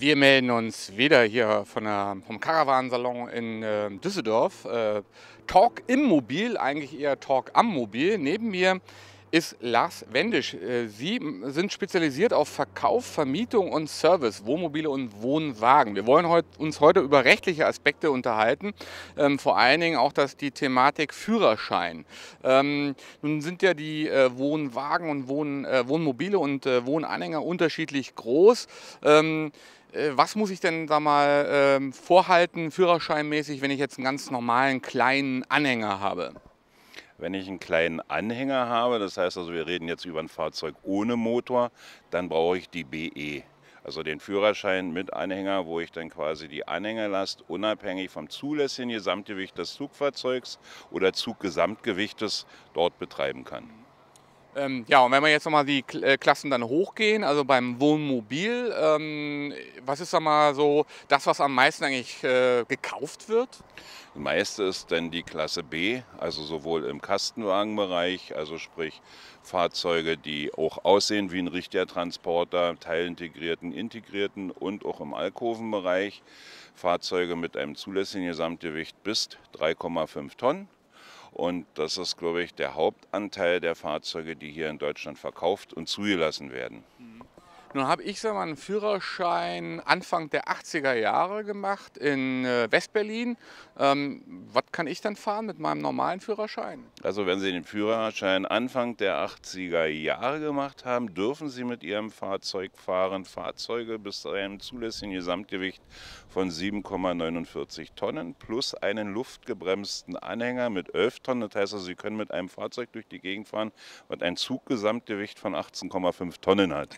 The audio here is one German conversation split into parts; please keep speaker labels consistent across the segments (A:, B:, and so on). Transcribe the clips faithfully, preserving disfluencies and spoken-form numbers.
A: Wir melden uns wieder hier von der, vom Caravansalon in äh, Düsseldorf. Äh, Talk im Mobil, eigentlich eher Talk am Mobil. Neben mir ist Lars Wendisch. Äh, Sie sind spezialisiert auf Verkauf, Vermietung und Service, Wohnmobile und Wohnwagen. Wir wollen heut, uns heute über rechtliche Aspekte unterhalten, ähm, vor allen Dingen auch das, die Thematik Führerschein. Ähm, nun sind ja die äh, Wohnwagen und Wohn, äh, Wohnmobile und äh, Wohnanhänger unterschiedlich groß. Ähm, äh, Was muss ich denn da mal ähm, vorhalten, führerscheinmäßig, wenn ich jetzt einen ganz normalen kleinen Anhänger habe?
B: Wenn ich einen kleinen Anhänger habe, das heißt also, wir reden jetzt über ein Fahrzeug ohne Motor, dann brauche ich die B E. Also den Führerschein mit Anhänger, wo ich dann quasi die Anhängerlast unabhängig vom zulässigen Gesamtgewicht des Zugfahrzeugs oder Zuggesamtgewichtes dort betreiben kann.
A: Ähm, ja, und wenn wir jetzt nochmal die Kl- äh, Klassen dann hochgehen, also beim Wohnmobil, ähm, was ist da mal so das, was am meisten eigentlich äh, gekauft wird?
B: Das meiste ist dann die Klasse B, also sowohl im Kastenwagenbereich, also sprich Fahrzeuge, die auch aussehen wie ein richtiger Transporter, teilintegrierten, integrierten und auch im Alkovenbereich Fahrzeuge mit einem zulässigen Gesamtgewicht bis drei Komma fünf Tonnen. Und das ist, glaube ich, der Hauptanteil der Fahrzeuge, die hier in Deutschland verkauft und zugelassen werden.
A: Nun habe ich sag mal, einen Führerschein Anfang der achtziger Jahre gemacht in äh, Westberlin. Ähm, was kann ich dann fahren mit meinem normalen Führerschein?
B: Also wenn Sie den Führerschein Anfang der achtziger Jahre gemacht haben, dürfen Sie mit Ihrem Fahrzeug fahren Fahrzeuge bis zu einem zulässigen Gesamtgewicht von sieben Komma neunundvierzig Tonnen plus einen luftgebremsten Anhänger mit elf Tonnen. Das heißt also, Sie können mit einem Fahrzeug durch die Gegend fahren, was ein Zuggesamtgewicht von achtzehn Komma fünf Tonnen hat.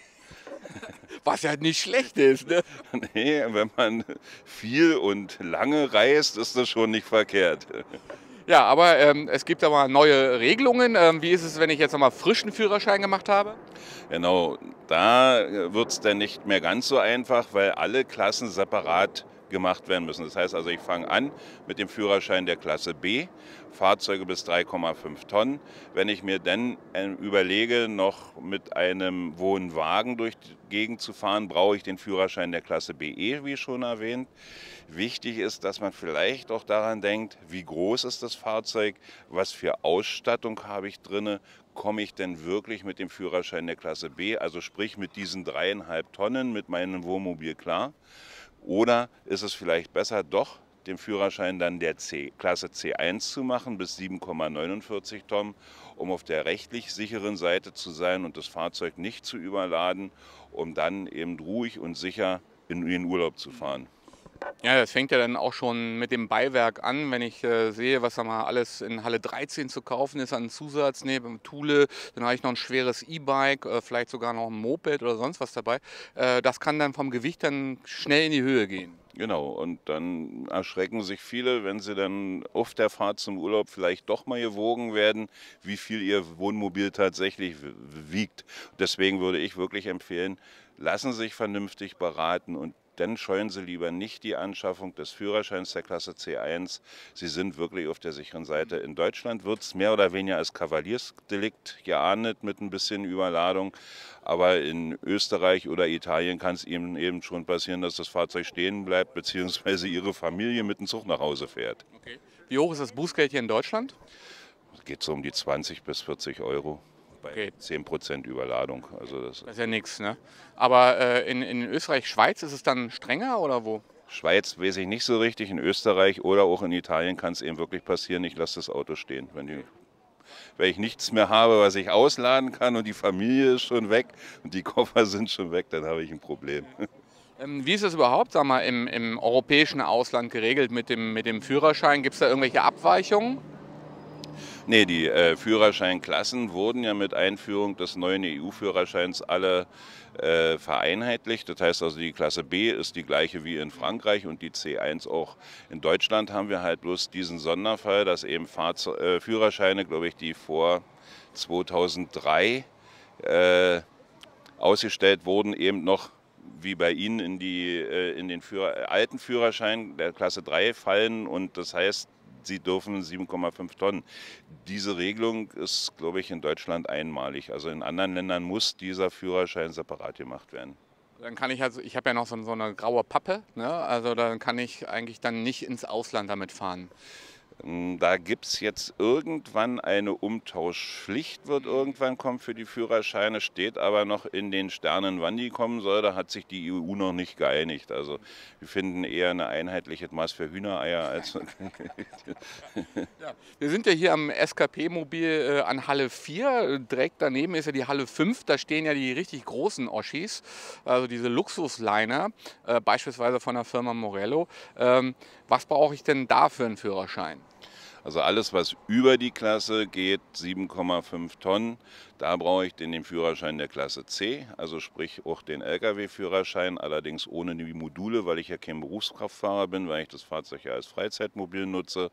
A: Was ja nicht schlecht ist, ne?
B: Nee, wenn man viel und lange reist, ist das schon nicht verkehrt.
A: Ja, aber ähm, es gibt aber neue Regelungen. Ähm, wie ist es, wenn ich jetzt nochmal frischen Führerschein gemacht habe?
B: Genau, da wird es dann nicht mehr ganz so einfach, weil alle Klassen separat gemacht werden müssen. Das heißt also, ich fange an mit dem Führerschein der Klasse B, Fahrzeuge bis drei Komma fünf Tonnen. Wenn ich mir dann äh, überlege, noch mit einem Wohnwagen durch die Gegend zu fahren, brauche ich den Führerschein der Klasse B E, wie schon erwähnt. Wichtig ist, dass man vielleicht auch daran denkt, wie groß ist das Fahrzeug, was für Ausstattung habe ich drinne, komme ich denn wirklich mit dem Führerschein der Klasse B, also sprich mit diesen dreieinhalb Tonnen mit meinem Wohnmobil klar? Oder ist es vielleicht besser, doch den Führerschein dann der C, Klasse C eins zu machen bis sieben Komma neunundvierzig Tonnen, um auf der rechtlich sicheren Seite zu sein und das Fahrzeug nicht zu überladen, um dann eben ruhig und sicher in den Urlaub zu fahren.
A: Ja, das fängt ja dann auch schon mit dem Beiwerk an, wenn ich äh, sehe, was da mal alles in Halle dreizehn zu kaufen ist an Zusatz, neben Thule, dann habe ich noch ein schweres E-Bike, äh, vielleicht sogar noch ein Moped oder sonst was dabei. Äh, das kann dann vom Gewicht dann schnell in die Höhe gehen.
B: Genau, und dann erschrecken sich viele, wenn sie dann auf der Fahrt zum Urlaub vielleicht doch mal gewogen werden, wie viel ihr Wohnmobil tatsächlich w- wiegt. Deswegen würde ich wirklich empfehlen, lassen Sie sich vernünftig beraten und dann scheuen Sie lieber nicht die Anschaffung des Führerscheins der Klasse C eins. Sie sind wirklich auf der sicheren Seite. In Deutschland wird es mehr oder weniger als Kavaliersdelikt geahndet mit ein bisschen Überladung. Aber in Österreich oder Italien kann es Ihnen eben schon passieren, dass das Fahrzeug stehen bleibt, beziehungsweise Ihre Familie mit dem Zug nach Hause fährt.
A: Okay. Wie hoch ist das Bußgeld hier in Deutschland?
B: Es geht so um die zwanzig bis vierzig Euro bei
A: Okay,
B: zehn Prozent Überladung. Also das
A: das ist ja nichts, ne? Aber äh, in, in Österreich, Schweiz ist es dann strenger oder wo?
B: Schweiz weiß ich nicht so richtig, in Österreich oder auch in Italien kann es eben wirklich passieren, ich lasse das Auto stehen. Wenn, die, wenn ich nichts mehr habe, was ich ausladen kann und die Familie ist schon weg und die Koffer sind schon weg, dann habe ich ein Problem.
A: Ähm, wie ist das überhaupt, sag mal, im, im europäischen Ausland geregelt mit dem, mit dem Führerschein? Gibt es da irgendwelche Abweichungen?
B: Nee, die äh, Führerscheinklassen wurden ja mit Einführung des neuen E U-Führerscheins alle äh, vereinheitlicht. Das heißt also, die Klasse B ist die gleiche wie in Frankreich und die C eins auch. In Deutschland haben wir halt bloß diesen Sonderfall, dass eben Fahrze äh, Führerscheine, glaube ich, die vor zweitausenddrei äh, ausgestellt wurden, eben noch wie bei Ihnen in, die, äh, in den Führer, alten Führerschein der Klasse drei fallen und das heißt, Sie dürfen sieben Komma fünf Tonnen. Diese Regelung ist, glaube ich, in Deutschland einmalig. Also in anderen Ländern muss dieser Führerschein separat gemacht werden.
A: Dann kann ich also, ich habe ja noch so, so eine graue Pappe, ne? Also dann kann ich eigentlich dann nicht ins Ausland damit fahren.
B: Mm, Da gibt es jetzt irgendwann eine Umtauschpflicht, wird irgendwann kommen für die Führerscheine, steht aber noch in den Sternen, wann die kommen soll. Da hat sich die E U noch nicht geeinigt. Also wir finden eher eine einheitliche Maß für Hühnereier als.
A: Ja. Wir sind ja hier am S K P-Mobil äh, an Halle vier. Direkt daneben ist ja die Halle fünf. Da stehen ja die richtig großen Oschis, also diese Luxusliner, äh, beispielsweise von der Firma Morello. Ähm, was brauche ich denn da für einen Führerschein?
B: Also alles, was über die Klasse geht, sieben Komma fünf Tonnen, da brauche ich den, den Führerschein der Klasse C, also sprich auch den L K W-Führerschein, allerdings ohne die Module, weil ich ja kein Berufskraftfahrer bin, weil ich das Fahrzeug ja als Freizeitmobil nutze.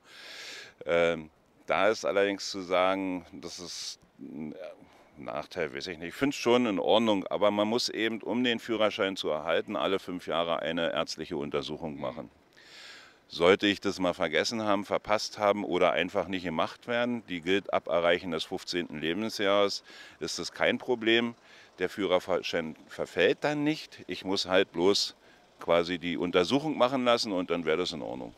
B: Ähm, da ist allerdings zu sagen, das ist ein Nachteil, weiß ich nicht. Ich finde es schon in Ordnung, aber man muss eben, um den Führerschein zu erhalten, alle fünf Jahre eine ärztliche Untersuchung machen. Sollte ich das mal vergessen haben, verpasst haben oder einfach nicht gemacht werden, die gilt ab Erreichen des fünfzehnten Lebensjahres, ist das kein Problem. Der Führerschein verfällt dann nicht. Ich muss halt bloß quasi die Untersuchung machen lassen und dann wäre das in Ordnung.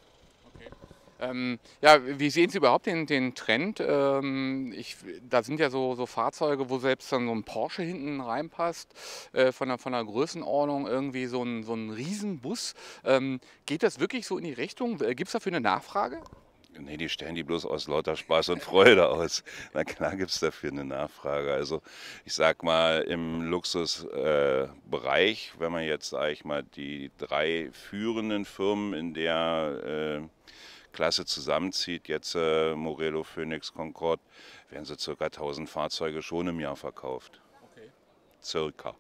A: Ähm, ja, wie sehen Sie überhaupt den, den Trend? Ähm, ich, da sind ja so, so Fahrzeuge, wo selbst dann so ein Porsche hinten reinpasst, äh, von der, von der Größenordnung irgendwie so ein, so ein Riesenbus. Ähm, geht das wirklich so in die Richtung? Gibt es dafür eine Nachfrage?
B: Nee, die stellen die bloß aus lauter Spaß und Freude aus. Na klar gibt es dafür eine Nachfrage. Also ich sag mal, im Luxusbereich, äh, Bereich, wenn man jetzt, sage ich mal, die drei führenden Firmen in der äh, Klasse zusammenzieht, jetzt äh, Morello, Phoenix, Concorde, werden so circa tausend Fahrzeuge schon im Jahr verkauft.
A: Okay.
B: Circa.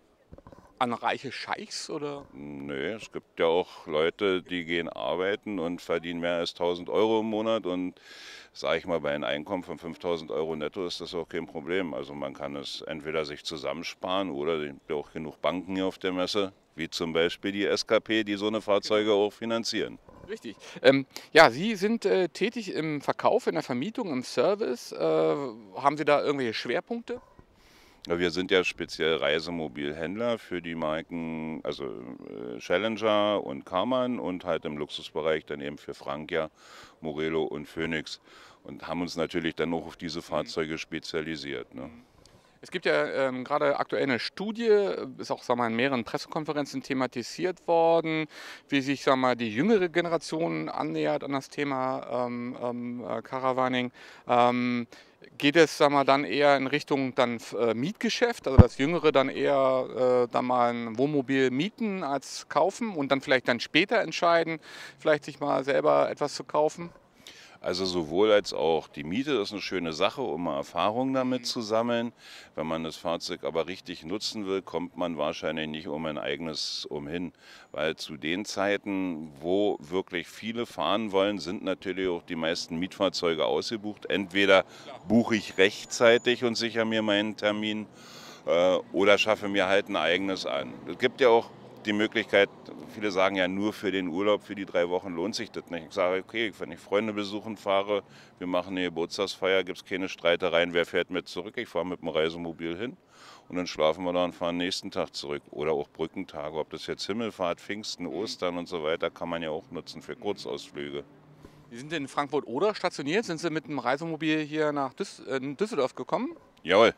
A: An reiche Scheichs oder?
B: Nö, es gibt ja auch Leute, die gehen arbeiten und verdienen mehr als tausend Euro im Monat und sage ich mal, bei einem Einkommen von fünftausend Euro netto ist das auch kein Problem. Also man kann es entweder sich zusammensparen oder es gibt ja auch genug Banken hier auf der Messe, wie zum Beispiel die S K P, die so eine Fahrzeuge auch finanzieren.
A: Richtig. Ähm, ja, Sie sind äh, tätig im Verkauf, in der Vermietung, im Service. Äh, haben Sie da irgendwelche Schwerpunkte?
B: Ja, wir sind ja speziell Reisemobilhändler für die Marken, also äh, Challenger und Karmann und halt im Luxusbereich dann eben für Frankia, Morello und Phoenix und haben uns natürlich dann noch auf diese Fahrzeuge spezialisiert. Ne?
A: Es gibt ja ähm, gerade aktuell eine Studie, äh, ist auch sag mal, in mehreren Pressekonferenzen thematisiert worden, wie sich sag mal, die jüngere Generation annähert an das Thema ähm, ähm, äh, Caravaning. Ähm, geht es sag mal, dann eher in Richtung dann, äh, Mietgeschäft, also das Jüngere dann eher äh, dann mal ein Wohnmobil mieten als kaufen und dann vielleicht dann später entscheiden, vielleicht sich mal selber etwas zu kaufen?
B: Also sowohl als auch. Die Miete ist eine schöne Sache, um mal Erfahrungen damit zu sammeln. Wenn man das Fahrzeug aber richtig nutzen will, kommt man wahrscheinlich nicht um ein eigenes umhin. Weil zu den Zeiten, wo wirklich viele fahren wollen, sind natürlich auch die meisten Mietfahrzeuge ausgebucht. Entweder buche ich rechtzeitig und sichere mir meinen Termin äh, oder schaffe mir halt ein eigenes an. Es gibt ja auch die Möglichkeit, viele sagen ja nur für den Urlaub, für die drei Wochen lohnt sich das nicht. Ich sage, okay, wenn ich Freunde besuchen fahre, wir machen eine Geburtstagsfeier, gibt es keine Streitereien, wer fährt mit zurück? Ich fahre mit dem Reisemobil hin und dann schlafen wir da und fahren nächsten Tag zurück. Oder auch Brückentage, ob das jetzt Himmelfahrt, Pfingsten, Ostern und so weiter, kann man ja auch nutzen für Kurzausflüge.
A: Sie sind in Frankfurt-Oder stationiert. Sind Sie mit dem Reisemobil hier nach Düs äh, Düsseldorf gekommen?
B: Jawohl.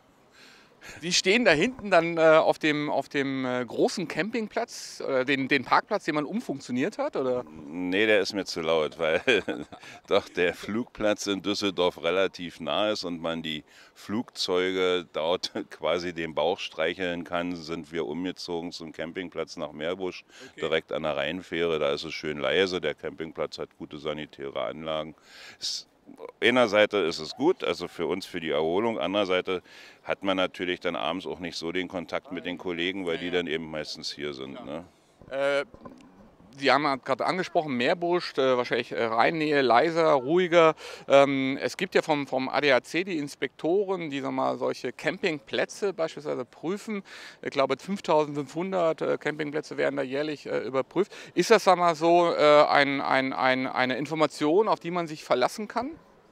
A: Sie stehen da hinten dann äh, auf dem, auf dem äh, großen Campingplatz, äh, den, den Parkplatz, den man umfunktioniert hat, oder?
B: Nee, der ist mir zu laut, weil doch der Flugplatz in Düsseldorf relativ nah ist und man die Flugzeuge dort quasi den Bauch streicheln kann, sind wir umgezogen zum Campingplatz nach Meerbusch,
A: Okay.
B: direkt an der Rheinfähre. Da ist es schön leise, der Campingplatz hat gute sanitäre Anlagen. Es Einer Seite ist es gut, also für uns für die Erholung. Andererseits hat man natürlich dann abends auch nicht so den Kontakt mit den Kollegen, weil die dann eben meistens hier sind. Ne?
A: Äh, Sie haben ja gerade angesprochen, Meerbusch, äh, wahrscheinlich äh, Rheinnähe, leiser, ruhiger. Ähm, es gibt ja vom, vom A D A C die Inspektoren, die sag mal, solche Campingplätze beispielsweise prüfen. Ich glaube, fünftausendfünfhundert äh, Campingplätze werden da jährlich äh, überprüft. Ist das sag mal, so äh, ein, ein, ein, eine Information, auf die man sich verlassen kann?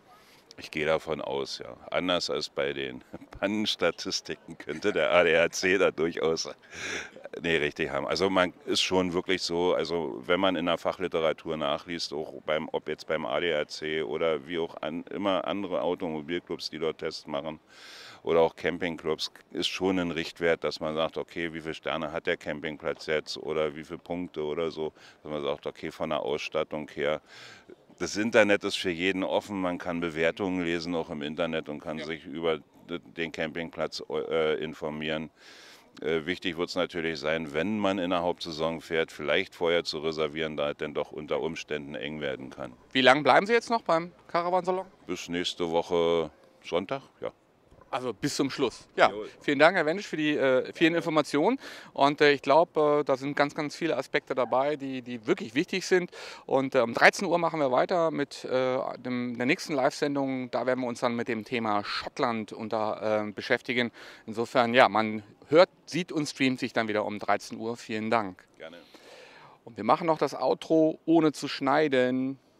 B: Ich gehe davon aus, ja. Anders als bei den Pannenstatistiken könnte der A D A C da durchaus Nee, richtig haben. Also man ist schon wirklich so, also wenn man in der Fachliteratur nachliest, auch beim, ob jetzt beim A D A C oder wie auch an, immer andere Automobilclubs, die dort Tests machen oder auch Campingclubs, ist schon ein Richtwert, dass man sagt, okay, wie viele Sterne hat der Campingplatz jetzt oder wie viele Punkte oder so, dass man sagt, okay, von der Ausstattung her. Das Internet ist für jeden offen, man kann Bewertungen lesen, auch im Internet und kann ja. sich über den Campingplatz äh, informieren. Äh, wichtig wird es natürlich sein, wenn man in der Hauptsaison fährt, vielleicht vorher zu reservieren, da es dann doch unter Umständen eng werden kann.
A: Wie lange bleiben Sie jetzt noch beim Caravansalon?
B: Bis nächste Woche Sonntag, ja.
A: Also bis zum Schluss. Ja, vielen Dank, Herr Wendisch, für die äh, vielen Informationen. Und äh, ich glaube, äh, da sind ganz, ganz viele Aspekte dabei, die, die wirklich wichtig sind. Und äh, um dreizehn Uhr machen wir weiter mit äh, dem, der nächsten Live-Sendung. Da werden wir uns dann mit dem Thema Schottland unter, äh, beschäftigen. Insofern, ja, man hört, sieht und streamt sich dann wieder um dreizehn Uhr. Vielen Dank.
B: Gerne.
A: Und wir machen noch das Outro ohne zu schneiden.